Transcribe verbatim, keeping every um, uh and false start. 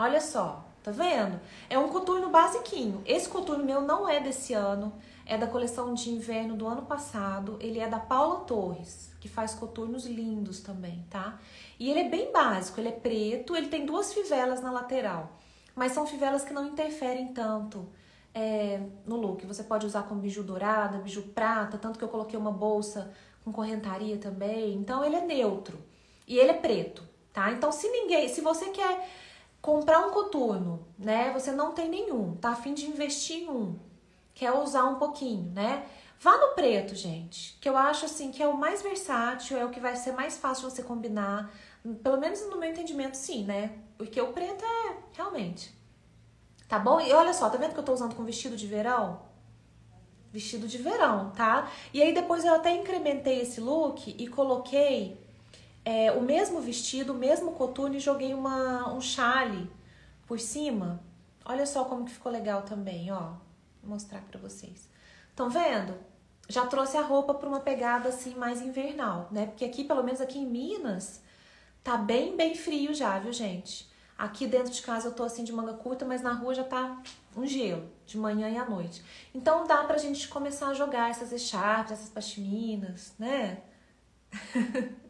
Olha só, tá vendo? É um coturno basiquinho. Esse coturno meu não é desse ano, é da coleção de inverno do ano passado. Ele é da Paula Torres, que faz coturnos lindos também, tá? E ele é bem básico, ele é preto, ele tem duas fivelas na lateral, mas são fivelas que não interferem tanto é, no look. Você pode usar com biju dourada, biju prata, tanto que eu coloquei uma bolsa com correntaria também. Então ele é neutro e ele é preto, tá? Então se ninguém, se você quer comprar um coturno, né? Você não tem nenhum, tá a fim de investir em um, quer usar um pouquinho, né? Vá no preto, gente, que eu acho assim que é o mais versátil, é o que vai ser mais fácil você combinar, pelo menos no meu entendimento, sim, né? Porque o preto é realmente, tá bom? E olha só, tá vendo que eu tô usando com vestido de verão? Vestido de verão, tá? E aí depois eu até incrementei esse look e coloquei É, o mesmo vestido, o mesmo coturno e joguei uma, um chale por cima. Olha só como que ficou legal também, ó. Vou mostrar pra vocês. Estão vendo? Já trouxe a roupa pra uma pegada assim mais invernal, né? Porque aqui, pelo menos aqui em Minas, tá bem, bem frio já, viu, gente? Aqui dentro de casa eu tô assim de manga curta, mas na rua já tá um gelo, de manhã e à noite. Então dá pra gente começar a jogar essas echarpes, essas pashminas, né?